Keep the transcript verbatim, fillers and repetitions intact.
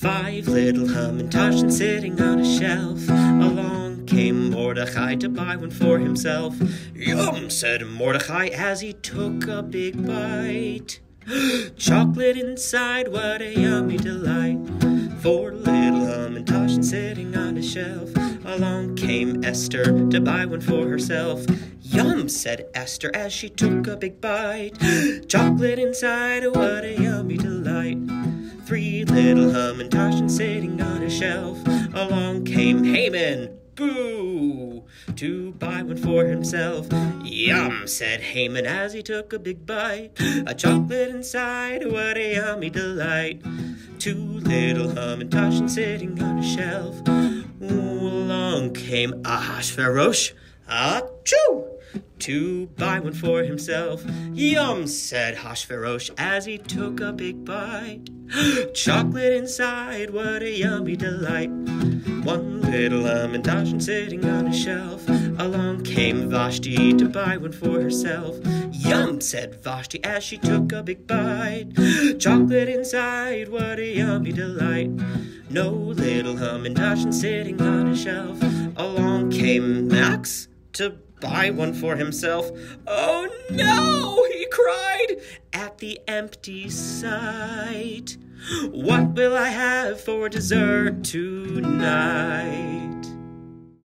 Five little Hamentashen sitting on a shelf. Along came Mordechai to buy one for himself. Yum, said Mordechai as he took a big bite. Chocolate inside, what a yummy delight. Four little Hamentashen sitting on a shelf. Along came Esther to buy one for herself. Yum, said Esther as she took a big bite. Chocolate inside, what a yummy delight. Three little Hamentashen sitting on a shelf. Along came Haman, boo, to buy one for himself. Yum, said Haman as he took a big bite. A chocolate inside, what a yummy delight. Two little Hamentashen sitting on a shelf. Along came Ahasuerus, achoo, to buy one for himself. Yum, said Ahasuerus as he took a big bite. Chocolate inside, what a yummy delight. One little Hamentashen sitting on a shelf. Along came Vashti to buy one for herself. Yum, said Vashti as she took a big bite. Chocolate inside, what a yummy delight. No little Hamentashen sitting on a shelf. Along came Max to buy one for himself. Oh no, he cried at the empty sight. What will I have for dessert tonight?